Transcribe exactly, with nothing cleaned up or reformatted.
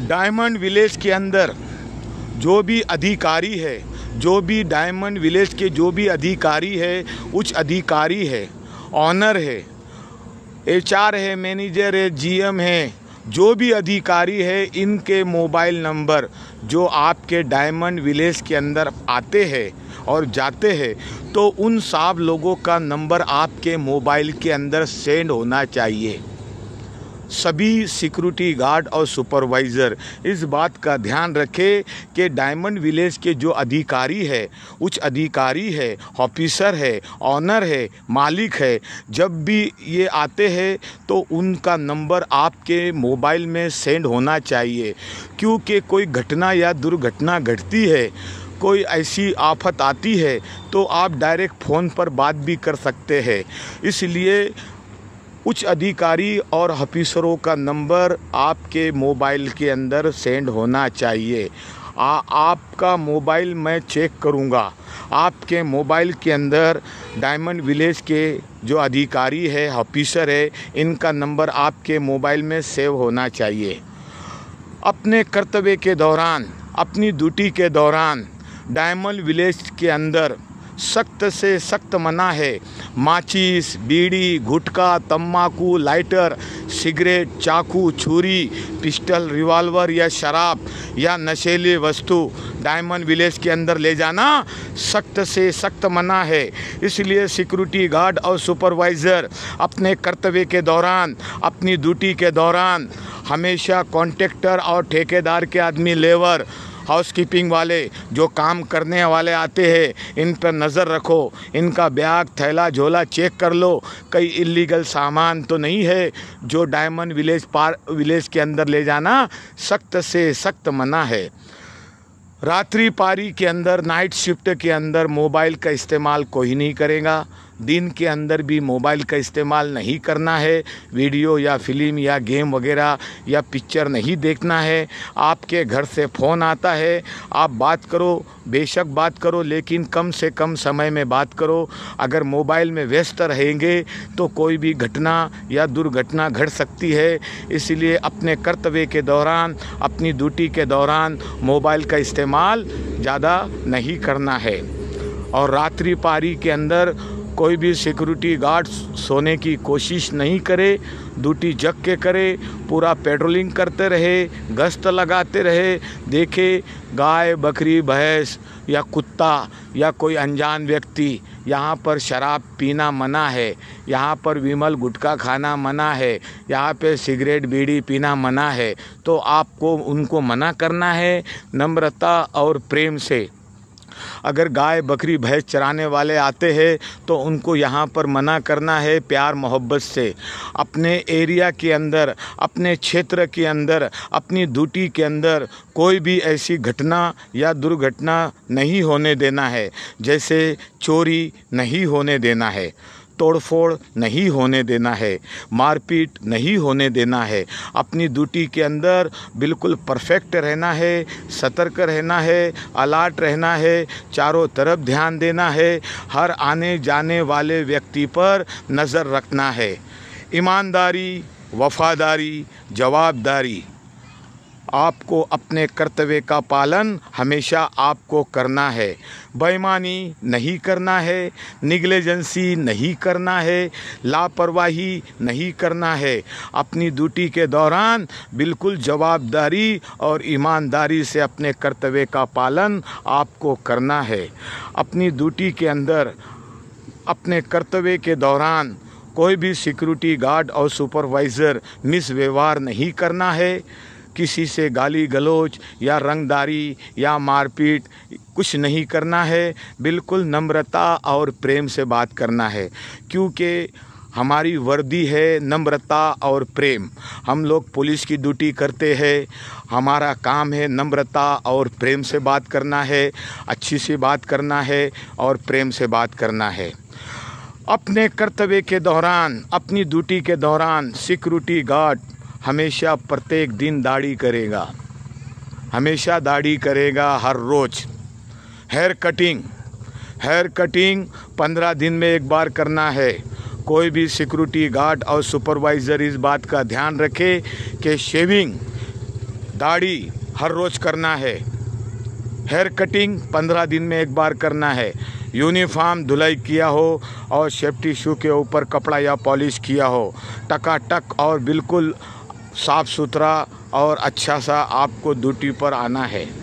Diamond village के अंदर जो भी अधिकारी है, जो भी डायमंड विलेज के जो भी अधिकारी है, उच्च अधिकारी है, ऑनर है, एचआर है, मैनेजर है, जीएम है, जो भी अधिकारी है, इनके मोबाइल नंबर जो आपके डायमंड विलेज के अंदर आते हैं और जाते हैं, तो उन सब लोगों का नंबर आपके मोबाइल के अंदर सेंड होना चाहिए। सभी सिक्योरिटी गार्ड और सुपरवाइज़र इस बात का ध्यान रखें कि डायमंड विलेज के जो अधिकारी है, उच्च अधिकारी है, ऑफिसर है, ऑनर है, मालिक है, जब भी ये आते हैं तो उनका नंबर आपके मोबाइल में सेंड होना चाहिए। क्योंकि कोई घटना या दुर्घटना घटती है, कोई ऐसी आफत आती है, तो आप डायरेक्ट फ़ोन पर बात भी कर सकते हैं। इसलिए उच्च अधिकारी और ऑफिसरों का नंबर आपके मोबाइल के अंदर सेंड होना चाहिए। आ, आपका मोबाइल मैं चेक करूंगा, आपके मोबाइल के अंदर डायमंड विलेज के जो अधिकारी है, ऑफिसर है, इनका नंबर आपके मोबाइल में सेव होना चाहिए। अपने कर्तव्य के दौरान, अपनी ड्यूटी के दौरान डायमंड विलेज के अंदर सख्त से सख्त मना है। माचिस, बीड़ी, गुटखा, तम्बाकू, लाइटर, सिगरेट, चाकू, छुरी, पिस्टल, रिवॉल्वर या शराब या नशीली वस्तु डायमंड विलेज के अंदर ले जाना सख्त से सख्त मना है। इसलिए सिक्योरिटी गार्ड और सुपरवाइज़र अपने कर्तव्य के दौरान, अपनी ड्यूटी के दौरान हमेशा कॉन्ट्रैक्टर और ठेकेदार के आदमी, लेबर, हाउसकीपिंग वाले जो काम करने वाले आते हैं, इन पर नज़र रखो। इनका बैग, थैला, झोला चेक कर लो, कई इलीगल सामान तो नहीं है जो डायमंड विलेज पार विलेज के अंदर ले जाना सख्त से सख्त मना है। रात्रि पारी के अंदर, नाइट शिफ्ट के अंदर मोबाइल का इस्तेमाल कोई नहीं करेगा। दिन के अंदर भी मोबाइल का इस्तेमाल नहीं करना है। वीडियो या फिल्म या गेम वगैरह या पिक्चर नहीं देखना है। आपके घर से फ़ोन आता है, आप बात करो, बेशक बात करो, लेकिन कम से कम समय में बात करो। अगर मोबाइल में व्यस्त रहेंगे तो कोई भी घटना या दुर्घटना घट सकती है। इसलिए अपने कर्तव्य के दौरान, अपनी ड्यूटी के दौरान मोबाइल का इस्तेमाल ज़्यादा नहीं करना है। और रात्रि पारी के अंदर कोई भी सिक्योरिटी गार्ड सोने की कोशिश नहीं करे, ड्यूटी जग के करे, पूरा पेट्रोलिंग करते रहे, गश्त लगाते रहे, देखे गाय, बकरी, भैंस या कुत्ता या कोई अनजान व्यक्ति, यहाँ पर शराब पीना मना है, यहाँ पर विमल गुटखा खाना मना है, यहाँ पे सिगरेट बीड़ी पीना मना है, तो आपको उनको मना करना है नम्रता और प्रेम से। अगर गाय, बकरी, भैंस चराने वाले आते हैं तो उनको यहाँ पर मना करना है प्यार मोहब्बत से। अपने एरिया के अंदर, अपने क्षेत्र के अंदर, अपनी ड्यूटी के अंदर कोई भी ऐसी घटना या दुर्घटना नहीं होने देना है। जैसे चोरी नहीं होने देना है, तोड़फोड़ नहीं होने देना है, मारपीट नहीं होने देना है। अपनी ड्यूटी के अंदर बिल्कुल परफेक्ट रहना है, सतर्क रहना है, अलर्ट रहना है, चारों तरफ ध्यान देना है, हर आने जाने वाले व्यक्ति पर नज़र रखना है। ईमानदारी, वफादारी, जवाबदारी, आपको अपने कर्तव्य का पालन हमेशा आपको करना है। बेईमानी नहीं करना है, निग्लिजेंसी नहीं करना है, लापरवाही नहीं करना है। अपनी ड्यूटी के दौरान बिल्कुल जवाबदारी और ईमानदारी से अपने कर्तव्य का पालन आपको करना है। अपनी ड्यूटी के अंदर, अपने कर्तव्य के दौरान कोई भी सिक्योरिटी गार्ड और सुपरवाइज़र मिसव्यवहार नहीं करना है। किसी से गाली गलौज या रंगदारी या मारपीट कुछ नहीं करना है। बिल्कुल नम्रता और प्रेम से बात करना है, क्योंकि हमारी वर्दी है नम्रता और प्रेम। हम लोग पुलिस की ड्यूटी करते हैं, हमारा काम है नम्रता और प्रेम से बात करना है, अच्छी सी बात करना है और प्रेम से बात करना है। अपने कर्तव्य के दौरान, अपनी ड्यूटी के दौरान सिक्योरिटी गार्ड हमेशा प्रत्येक दिन दाढ़ी करेगा, हमेशा दाढ़ी करेगा हर रोज़। हेयर कटिंग, हेयर कटिंग पंद्रह दिन में एक बार करना है। कोई भी सिक्योरिटी गार्ड और सुपरवाइज़र इस बात का ध्यान रखे कि शेविंग दाढ़ी हर रोज़ करना है, हेयर कटिंग पंद्रह दिन में एक बार करना है, यूनिफॉर्म धुलाई किया हो और सेफ्टी शू के ऊपर कपड़ा या पॉलिश किया हो, टकाटक और बिल्कुल साफ़ सुथरा और अच्छा सा आपको ड्यूटी पर आना है।